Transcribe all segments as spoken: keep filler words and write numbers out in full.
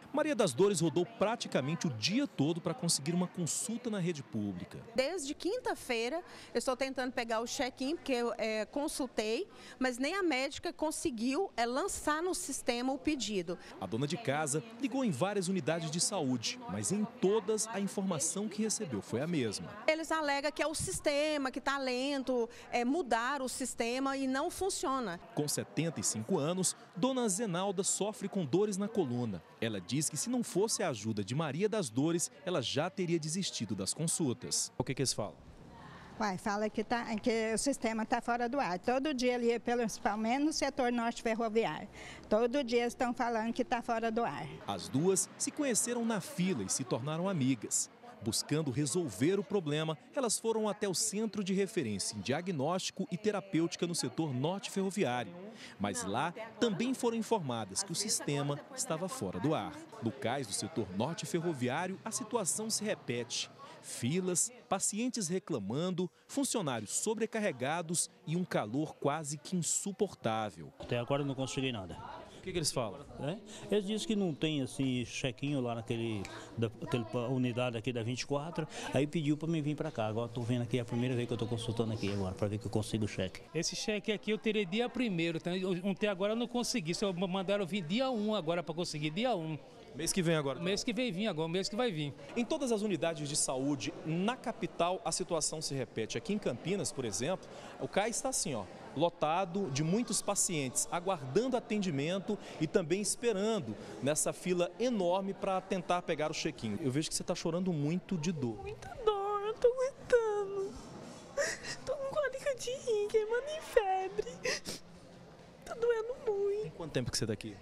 Maria das Dores rodou praticamente o dia todo para conseguir uma consulta na rede pública. Desde quinta-feira eu estou tentando pegar o check-in, porque eu é, consultei, mas nem a médica conseguiu é, lançar no sistema o pedido. A dona de casa ligou em várias unidades de saúde, mas em todas a informação que recebeu foi a mesma. Eles alegam que é o sistema que está lento, é, mudar o sistema e não funciona. Com setenta e cinco anos, dona Zenalda sofre com dores na coluna. Ela diz que se não fosse a ajuda de Maria das Dores, ela já teria desistido das consultas. O que que eles falam? Uai, fala que, tá, que o sistema está fora do ar. Todo dia ali, principalmente no setor norte ferroviário. Todo dia estão falando que está fora do ar. As duas se conheceram na fila e se tornaram amigas. Buscando resolver o problema, elas foram até o Centro de Referência em Diagnóstico e Terapêutica no setor norte ferroviário. Mas lá também foram informadas que o sistema estava fora do ar. No cais do setor norte ferroviário, a situação se repete. Filas, pacientes reclamando, funcionários sobrecarregados e um calor quase que insuportável. Até agora eu não consegui nada. O que que eles falam? É? Eles dizem que não tem assim chequinho lá naquele da, unidade aqui da vinte e quatro, aí pediu para mim vir para cá. Agora estou vendo aqui, é a primeira vez que eu estou consultando aqui agora, para ver que eu consigo o cheque. Esse cheque aqui eu terei dia primeiro, então, até agora eu não consegui, só mandaram vir dia um agora para conseguir, dia um. Mês que vem agora? Mês que vem vir agora, mês que vai vir. Em todas as unidades de saúde, na capital, a situação se repete. Aqui em Campinas, por exemplo, o cais está assim, ó, lotado de muitos pacientes, aguardando atendimento e também esperando nessa fila enorme para tentar pegar o check-in. Eu vejo que você está chorando muito de dor. Muita dor, eu tô aguentando. Tô com cólica de rim, queimando em febre. Tá doendo muito. Tem quanto tempo que você está aqui?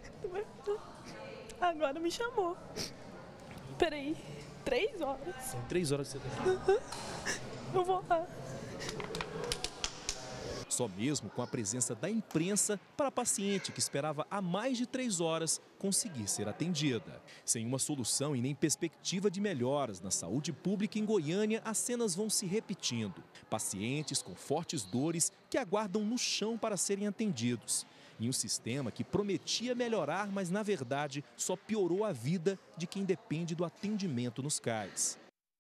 Agora me chamou. Peraí, três horas. São três horas que você está aqui. Eu vou lá. Só mesmo com a presença da imprensa para a paciente que esperava há mais de três horas conseguir ser atendida. Sem uma solução e nem perspectiva de melhoras na saúde pública em Goiânia, as cenas vão se repetindo. Pacientes com fortes dores que aguardam no chão para serem atendidos. Em um sistema que prometia melhorar, mas na verdade só piorou a vida de quem depende do atendimento nos cais.